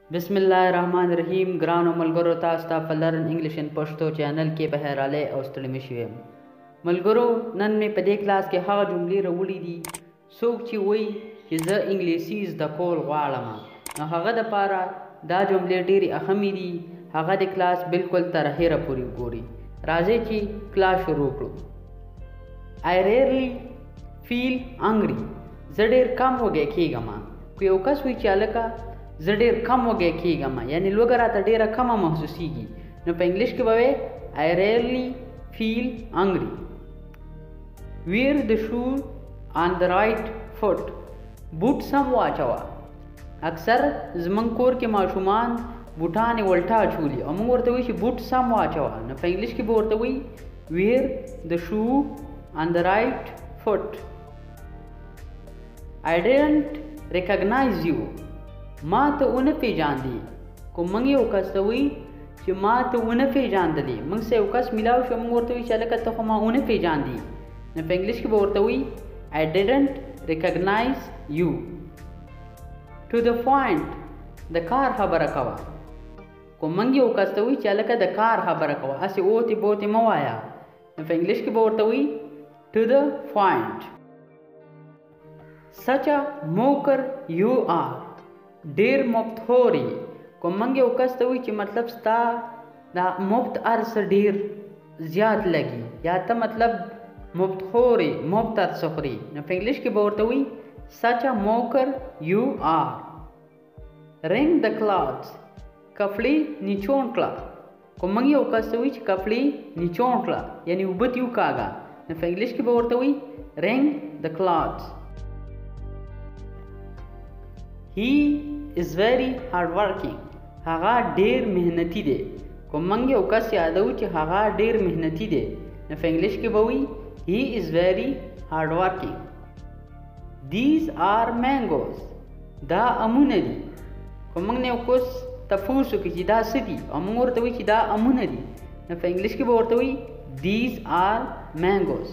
बिस्मिल्लाहिर्रहमानिर्रहीम ګرانو ملګرو تاسو ته په لرن انګلیش ان پښتو چینل کې په هراله او ستړي مشوي ملګرو نن مې په دې کلاس کې هغه جملې راوړې دي څوک چې وایي چې زه انګلیسي زده کول غواړم نو هغه د پاره دا جملې ډېرې اهمې دي هغه د کلاس بالکل تر اخره پورې وګورئ راځئ چې کلاس شروع کړو I rarely feel hungry زه ډېر کم وږی کېږم که یو کس وایي چې هلکه زه ډېر کم وږی کېږم یعنې لوږه راته ډېره کمه محسوسیږي نو په انګلیش کې به وایي I rarely feel hungry wear the shoe on the right foot بوټ سم واچوه اکثر زمونږ کور کې ماشومان بوټانې ولټه اچولي او موږ ورته وایي چې بوټ سم واچوه نو په انګلیش کې به ورته وایي wear the shoe on the right foot I didn't recognize you ما ته ونه پیژاندې کو موږ یو کس ته وایي چې ما ته ونه پیژاندلې موږ سره یو کس میلاو شو موږ ورته وایي چې هلکه ته خو ما ونه پیژاندې نو په انګلیش کې به ورته وایي I didn't recognize you to the point د کار خبره کوه کو موږ یو کس ته وایي چې هلکه د کار خبره کوه هسې اوتې بوتې مه وایه نو په انګلیش کې به ورته وایي to the point such a mocker you are ډیر مفت خوري کوم موږ یو کس ته وایي چې مطلب ستا دا مفت ارڅه ډیر زیات لګي یا ته مطلب مفت خوري مفت ارڅه خوري نو په انګلیش کې به ورته وایي such a mocker you are wring the clothes کپړې نیچوڼ کړه کوم موږ یو کس ته وایي چې کپړې نیچوڼ کړه یعنې اوبه دې وکاږه نو په انګلیش کې به ورته وایي wring the clothes he is very hardworking هغه ډیر مهنتي دی کوم موږ یو کس یادو چې هغه ډیر مهنتي دی نو په انګلیش کې به وایي he is very hardworking these are mangoes دا امونه دي کوم موږ نه یو کس تفوس وکړي چې دا څه دي او موږ ورته وایي چې دا امونه دي نو په انګلیش کې به ورته وایي these are mangoes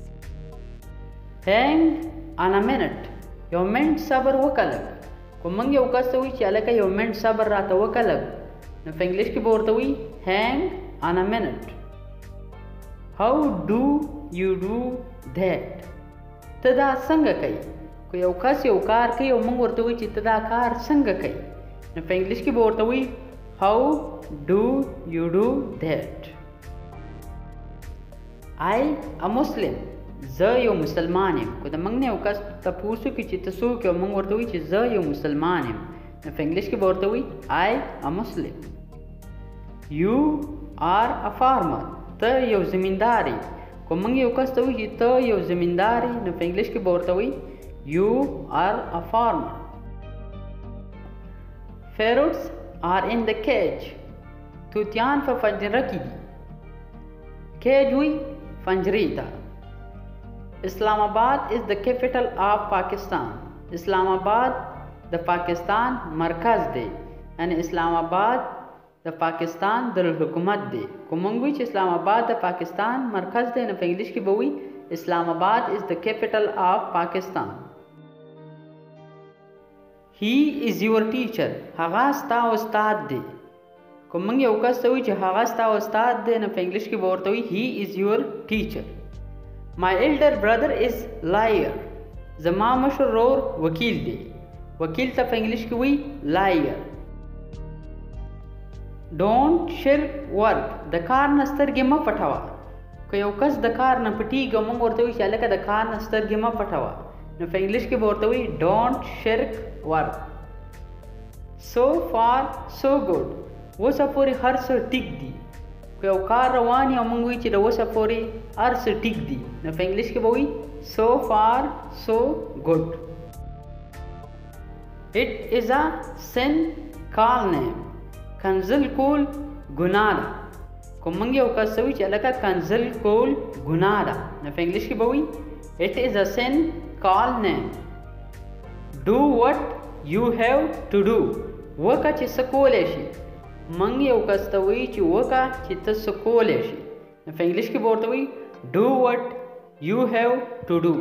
hang on a minute یو منټ صبر وکړه کو موږ یو کس ته وایي چې هلکه یو منټ صبر راته وکړه لږ نو په انګلیش کې به ورته وایي hang on a minute how do you do that ته دا څنګه کوي کو یو کس یو کار کوي او موږ ورته وایي چې ته دا کار څنګه کوي نو په انګلیش کې به ورته وایي how do you do that I a Muslim زه یو مسلمان یم که د موږ نه یو کس تپوس وکړي چې ته څوک یې او موږ ورته وایي چې زه یو مسلمان یم نو په انګلیش کې به ورته وایي I a Muslim You are a farmer ته یو زمیندار یې که موږ یو کس ته وایي چې ته یو زمیندار یې نو په انګلیش کې به ورته وایي You are a farmer Parrots are in the cage توتیان په پنجره کې دي کیج وایي پنجرې ته اسلام آباد is the capital of Pakistan اسلام آباد د پاکستان مرکز دی یعنی اسلام آباد د پاکستان دارالحکومت دی کوم موږ وایو چې اسلام آباد د پاکستان مرکز دی نو په انګلیش کې به وایي اسلام آباد is the capital of Pakistan he is your teacher هغه ستا استاد دی کوم موږ یو کس ته وایو چې هغه ستا استاد دی نو په انګلیش کې به ورته وایي he is your teacher My elder brother is liar زما مشر ورور وکیل دی وکیل ته په انګلیش کې وایي liar Don't shirk work د کار نه سترګې مه پټوه که یو کس د کار نه پټېږي موږ ورته وایي چې هلکه د کار نه سترګې مه پټوه نو په انګلیش کې به ورته وایي Don't shirk work So far so good اوسه پورې هر څه ټیک دي که یو کار روان یو موږ وایي چې د اوسه پورې هر څه ټیک دي نو په انګلیش کې به وایي so far so good it is a sin call name کنځل کول ګناه ده کوم موږ یو کس وایي چې هلکه کنځل کول ګناه ده نو په انګلیش کې به وایي it is a sin call name do what you have to do وکړه چې څه کولی شي موږ یو کس ته وایي چې وکړه چې ته څه کولی شي نو په انګلیش کې به ورته وایي do what you have to do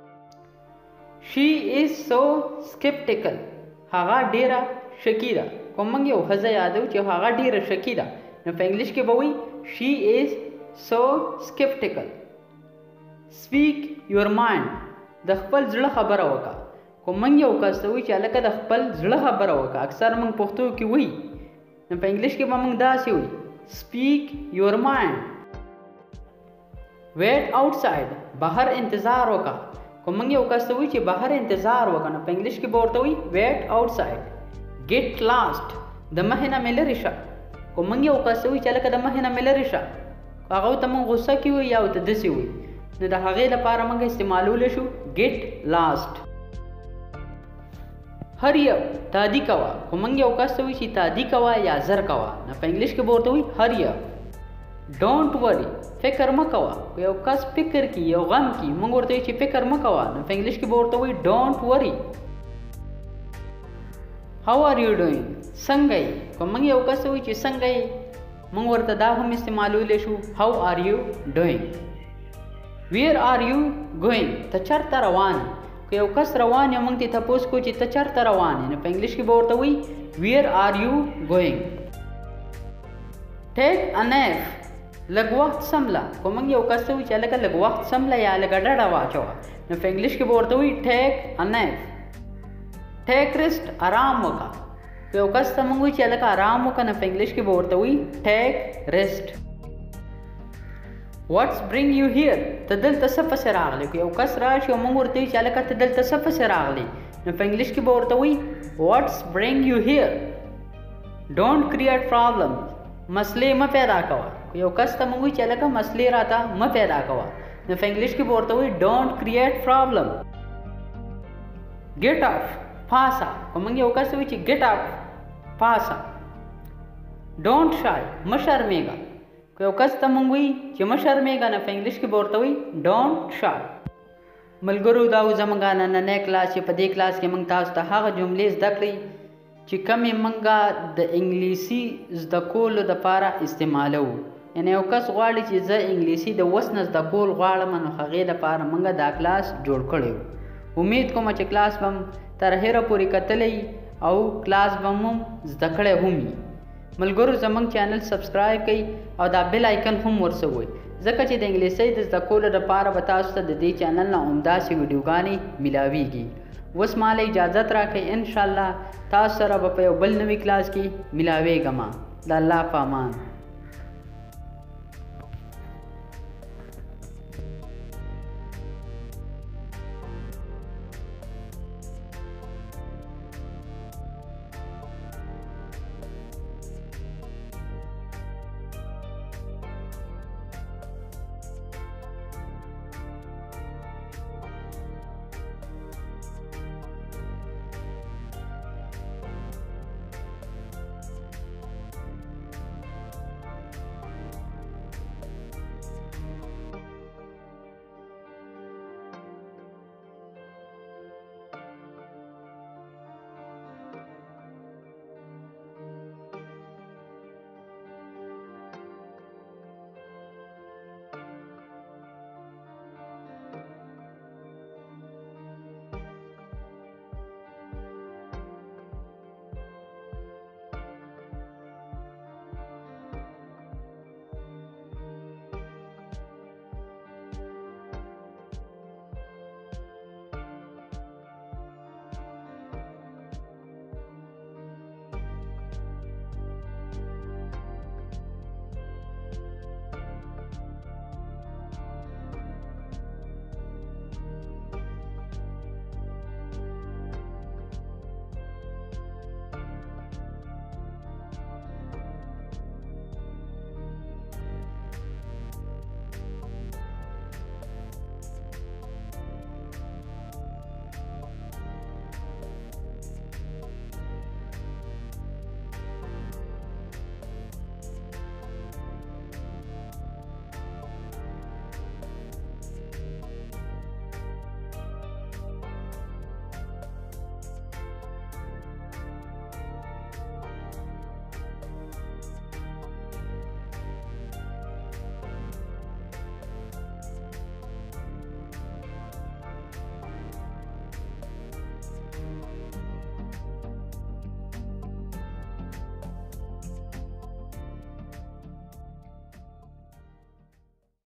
she is so skeptical هغه ډیره شکی ده کوم موږ یو ښځه یادو چې هغه ډېره شکي ده نو په انګلیش کې به وایي she is so skeptical. speak your mind د خپل زړه خبره وکړه. کوم موږ یو کس ته وایي چې هلکه د خپل زړه خبره وکړه اکثر موږ پښتو کې وایي نو په انګلیش کې به موږ داسې وایي speak your mind. wait outside بهر انتظار وکړه. کوم موږ یو کس ته وایي چې بهر انتظار وکړه نو په انګلیش کې به ورته وایي wait outside. get lost د مخې نه مې لرې شه. کوم موږ یو کس ته وایي چې هلکه د مخې نه مې لرې شه هغه ته موږ غصه کې وایي یا ورته داسې وایي نو د هغې لپاره موږ استعمالولی شو get lost. hurry up تادي کوه. خو موږ یو کس ته وایي چې تادي کوه یا زر کوه نو په انګلیش کې به ورته وایي hurry up. don't worry فکر مه کوه. یو کس فکر کی یو غم کی موږ ورته وایي چې فکر مه کوه نو په انګلیش کې به ورته وایي don't worry. how are you doing څنګه یې. که موږ یو کس ته وایي چې څنګه یې موږ ورته دا هم استعمالولی شو how are you doing. where are you going ته چېرته روان یې. که یو کس روان یې موږ ته تپوس کوو چې ته چېرته روان یې نو په انګلیش کې به ورته وایي where are you going. take a nap لږ وخت سمله. که موږ یو کس ته وایي چې هلکه لږ وخت سمله یا لږه ډډه واچوه نو په انګلیش کې به ورته وایي take a nap. take rest آرام وکړه. که یو کس ته موږ وایي چې هلکه آرام وکړه نو په انګلیش کې به ورته وایي take rest. what's bring you here ته دلته څه پسې راغلی. که یو کس راشي او موږ ورته وایي چې هلکه ته دلته څه پسې راغلی نو په انګلیش کې به ورته وایي what's bring you here. don't create problems مسلې مه پیدا کوه. که یو کس ته موږ وایي چې هلکه مسلې راته مه پیدا کوه نو په انګلیش کې به ورته وایي don't create problem. get up پاسه. که موږ یو کس ته وایي چې get up پاسه. don't shy مه شرمېږه. که یو کس ته موږ وایي چې مه شرمېږه نو په انګلیش کې به ورته وایي don't shy. ملګرو دا و زموږ نننی کلاس چې په دې کلاس کې موږ تاسو ته هغه جملې زده کړئ چې کومې موږ د انګلیسي زده کولو دپاره استعمالوو. یعنې یو کس غواړي چې زه انګلیسي د اوس نه زده کول غواړم نو هغې دپاره موږ دا کلاس جوړ کړی و. امید کوم چې کلاس به تر هیره پورې کتلی او کلاس به مو زده کړی هم وي. ملګرو زموږ چینل سبسکرایب کړئ او دا بیل آیکن هم ورسوئ ځکه چې د انګلیسۍ د زده کولو دپاره به تاسو ته د دې چینل نه همداسې ویډیوګانې میلاویږي. اوس ماله اجازت راکړئ انشاءالله تاسو سره به په یو بل نوي کلاس کې میلاویږم. د الله په امان.